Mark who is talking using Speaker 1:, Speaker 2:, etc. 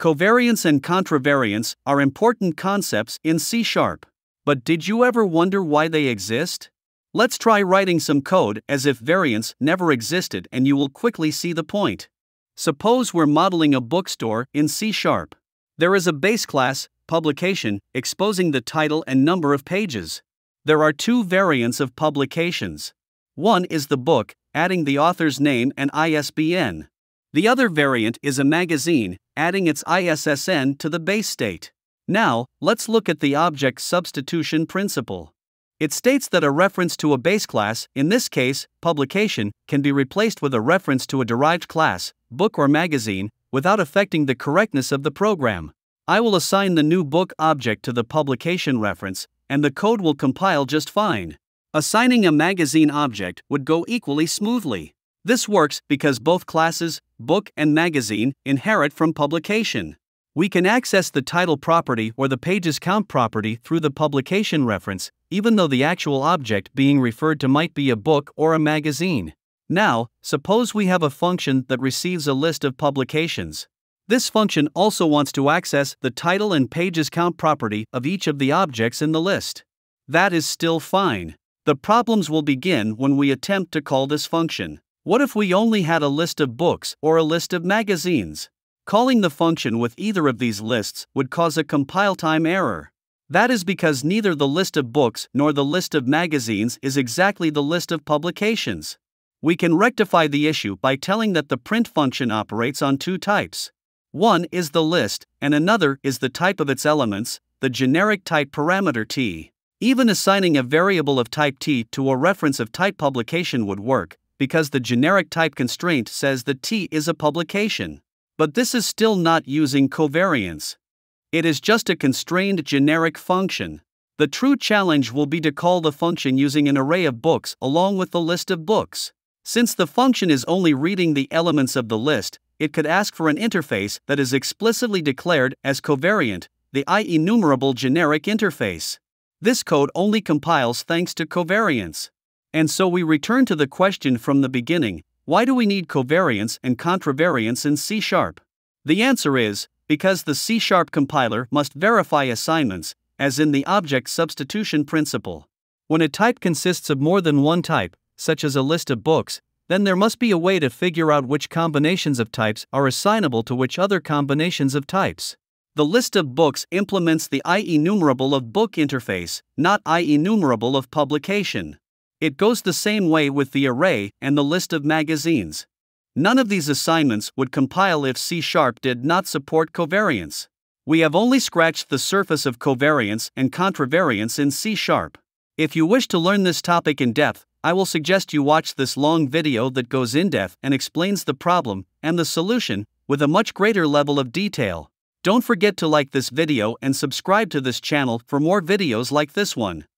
Speaker 1: Covariance and contravariance are important concepts in C#. But did you ever wonder why they exist? Let's try writing some code as if variance never existed, and you will quickly see the point. Suppose we're modeling a bookstore in C#. There is a base class, publication, exposing the title and number of pages. There are two variants of publications. One is the book, adding the author's name and ISBN. The other variant is a magazine, adding its ISSN to the base state. Now, let's look at the object substitution principle. It states that a reference to a base class, in this case, publication, can be replaced with a reference to a derived class, book or magazine, without affecting the correctness of the program. I will assign the new book object to the publication reference, and the code will compile just fine. Assigning a magazine object would go equally smoothly. This works because both classes, book and magazine, inherit from publication. We can access the title property or the pages count property through the publication reference, even though the actual object being referred to might be a book or a magazine. Now, suppose we have a function that receives a list of publications. This function also wants to access the title and pages count property of each of the objects in the list. That is still fine. The problems will begin when we attempt to call this function. What if we only had a list of books or a list of magazines? Calling the function with either of these lists would cause a compile time error. That is because neither the list of books nor the list of magazines is exactly the list of publications. We can rectify the issue by telling that the print function operates on two types. One is the list, and another is the type of its elements, the generic type parameter t. Even assigning a variable of type t to a reference of type publication would work, because the generic type constraint says that t is a publication. But this is still not using covariance. It is just a constrained generic function. The true challenge will be to call the function using an array of books along with the list of books. Since the function is only reading the elements of the list, it could ask for an interface that is explicitly declared as covariant, the enumerable generic interface. This code only compiles thanks to covariance. And so we return to the question from the beginning: why do we need covariance and contravariance in C#? The answer is, because the C# compiler must verify assignments, as in the object substitution principle. When a type consists of more than one type, such as a list of books, then there must be a way to figure out which combinations of types are assignable to which other combinations of types. The list of books implements the enumerable of book interface, not enumerable of publication. It goes the same way with the array and the list of magazines. None of these assignments would compile if C# did not support covariance. We have only scratched the surface of covariance and contravariance in C#. If you wish to learn this topic in depth, I will suggest you watch this long video that goes in depth and explains the problem and the solution with a much greater level of detail. Don't forget to like this video and subscribe to this channel for more videos like this one.